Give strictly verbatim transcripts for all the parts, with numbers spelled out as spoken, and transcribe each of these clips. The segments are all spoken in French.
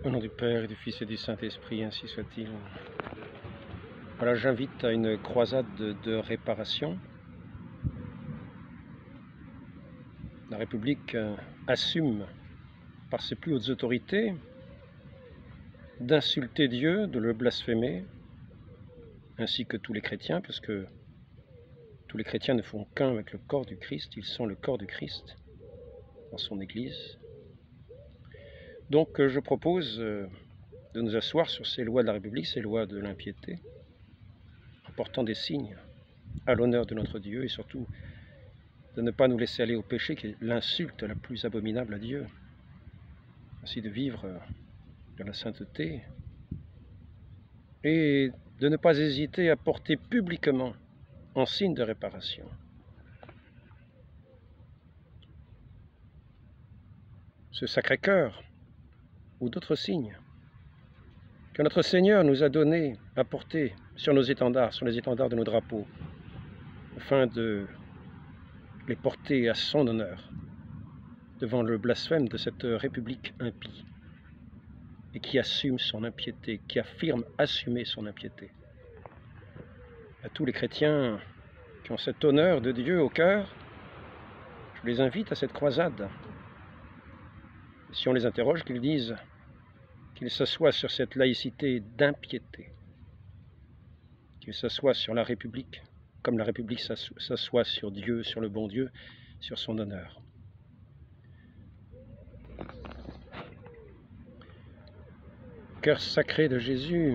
Au nom du Père, et du Fils et du Saint-Esprit, ainsi soit-il. Voilà, j'invite à une croisade de, de réparation. La République euh, assume, par ses plus hautes autorités, d'insulter Dieu, de le blasphémer, ainsi que tous les chrétiens, parce que tous les chrétiens ne font qu'un avec le corps du Christ, ils sont le corps du Christ dans son Église. Donc je propose de nous asseoir sur ces lois de la République, ces lois de l'impiété, en portant des signes à l'honneur de notre Dieu et surtout de ne pas nous laisser aller au péché qui est l'insulte la plus abominable à Dieu, ainsi de vivre de la sainteté et de ne pas hésiter à porter publiquement en signe de réparation ce Sacré-Cœur ou d'autres signes que notre Seigneur nous a donné à porter sur nos étendards, sur les étendards de nos drapeaux, afin de les porter à son honneur devant le blasphème de cette République impie et qui assume son impiété, qui affirme assumer son impiété. À tous les chrétiens qui ont cet honneur de Dieu au cœur, je les invite à cette croisade. Et si on les interroge, qu'ils disent qu'ils s'assoient sur cette laïcité d'impiété, qu'ils s'assoient sur la République, comme la République s'assoit sur Dieu, sur le bon Dieu, sur son honneur. Cœur sacré de Jésus,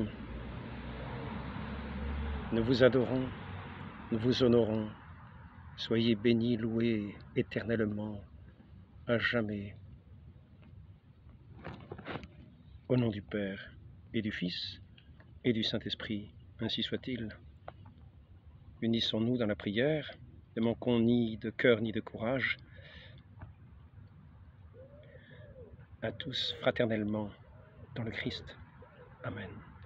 nous vous adorons, nous vous honorons. Soyez bénis, loués éternellement, à jamais. Au nom du Père, et du Fils, et du Saint-Esprit, ainsi soit-il. Unissons-nous dans la prière, ne manquons ni de cœur ni de courage. À tous fraternellement dans le Christ. Amen.